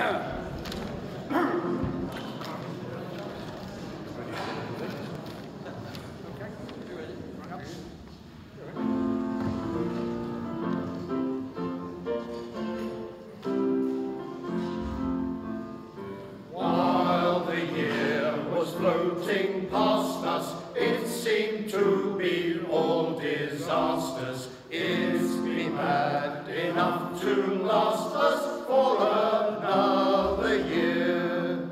While the year was floating past us, it seemed to be all disasters. It's been bad enough to last us for another year.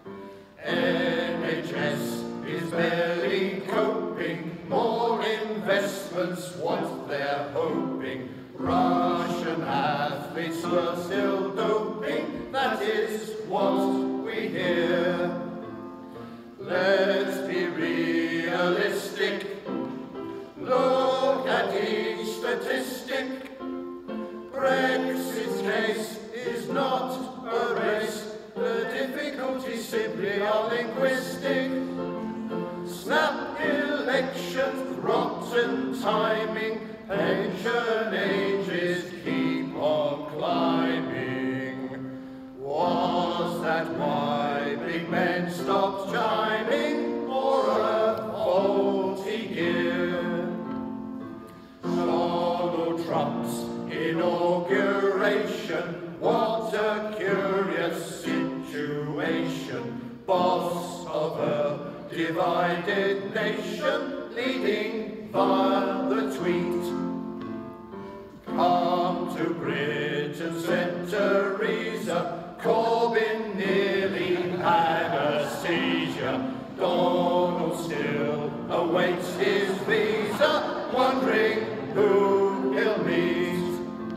NHS is barely coping, more investments what they're hoping. Russian athletes were still doping, that is what we hear. Let's be realistic, look at each statistic. Brexit's case is not a race, the difficulties simply are linguistic. Snap elections, rotten timing, pension ages keep on climbing. Was that why big men stopped chiming, or a faulty gear? Donald Trump's inauguration, what a curious situation. Boss of a divided nation, leading via the tweet. Come to Britain, said Theresa, Corbyn nearly had a seizure. Donald still awaits his visa, wondering who he'll meet.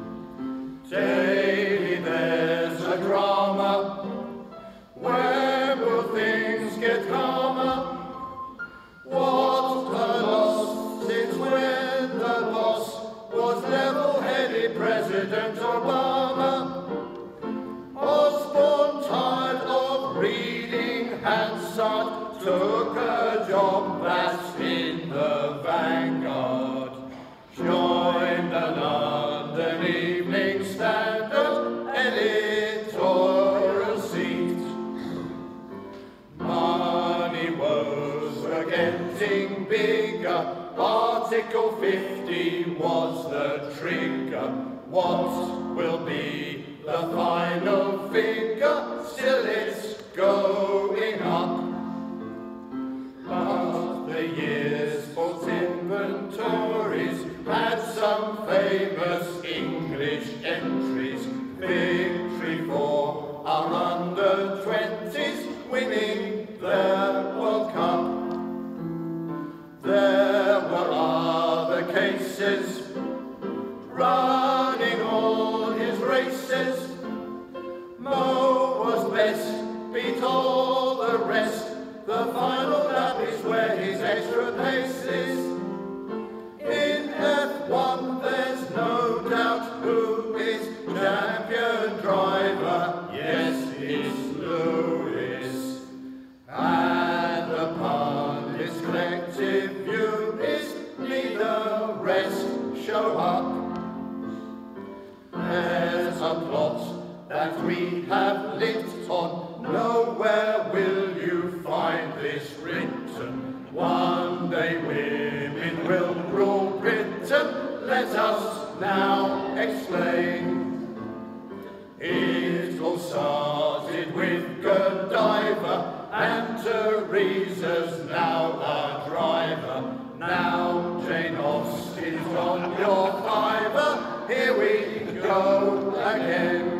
Daily there's a drama, where will things get calmer? What a loss, since when the boss was level-headed President Obama. Osborne, tired of reading Hansard, took a job that's in the Vanguard. Joined the London Evening Standard editorial seat. Money woes were getting bigger, Article 50 was the trigger. What will be the final figure? Still it's going up. But the year's bought inventories had some famous English entries. Victory for our under-20s, winning the World Cup. There were other cases, running all his races. Mo was best, beat all the rest. The final lap is where his extra pace is. In F1 there's no doubt who is champion driver. Yes, it's Lewis. And the pundits' collective view is need the rest show up. There's a plot that we have lit on. Nowhere will you find this written. One day women will rule Britain. Let us now explain. It all started with Godiva, and Teresa's now a driver. Now Jane Austen's on your fiver. Here we go again.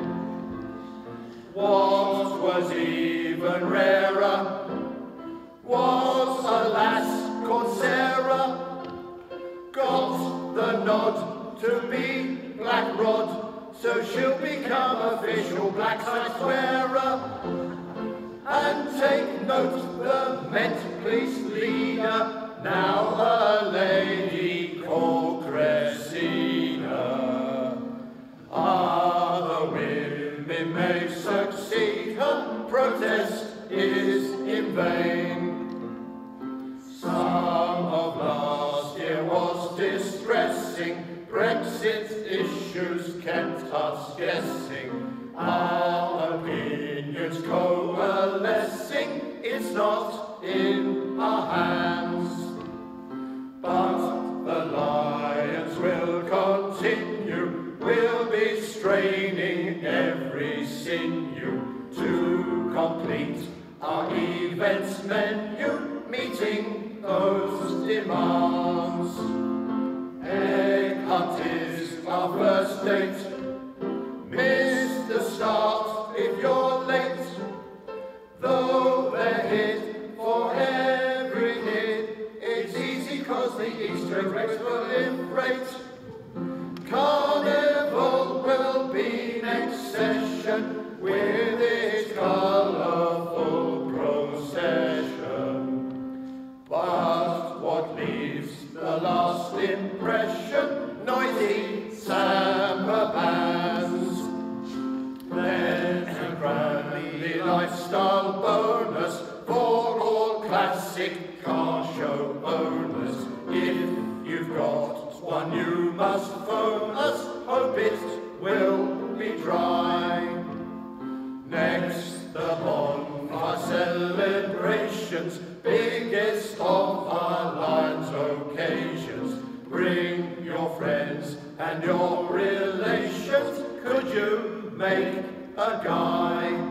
What was even rarer was a lass called Sarah. Got the nod to be Black Rod, so she'll become official black side swearer. And take note, the Met Police leader, now a lady called Cressida. Other women may succeed, her protest is in vain. Some of last year was distressing, Brexit issues kept us guessing. Our appeal it's not in our hands. But the Lions will continue, we'll be straining every sinew to complete our events menu, meeting those demands. Egg hunt is our first date. Miss the start if you're late. Though they're hid for every hit, it's easy cause the Easter eggs proliferate. Carnival will be next session with its colourful procession. But what leaves the last impression? Noisy samba bands. Then a Cranleigh lifestyle bonus for all classic car show owners. If you've got one, you must phone us. Hope it will be dry. Next, the bonfire celebrations, biggest of our Lions occasions. Bring your friends and your relations. Could you make a guy?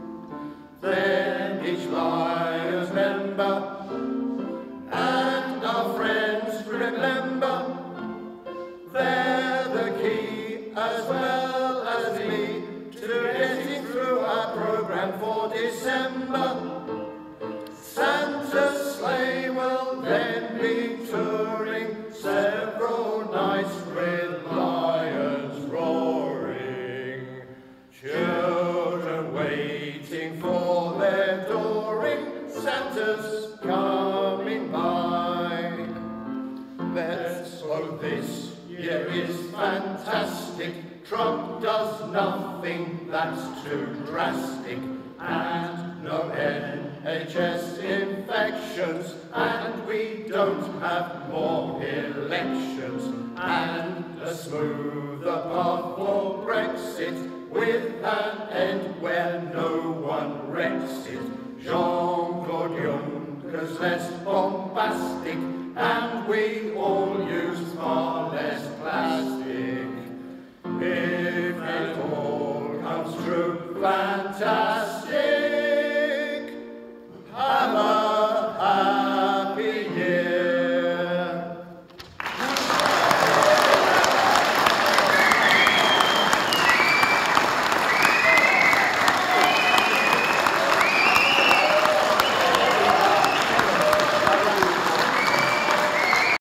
Then each Lions member and our friends remember, they're the key as well as me to getting through our programme for December. Santa's sleigh will then be touring several nights with lions roaring. Children waiting for their dooring, Santa's coming by. Let's hope this year is fantastic. Trump does nothing that's too drastic, and no NHS infections, and we don't have more elections, and a smoother path for Brexit, with an end where no one wrecks it. Jean-Claude Juncker's less bombastic, and we all use far less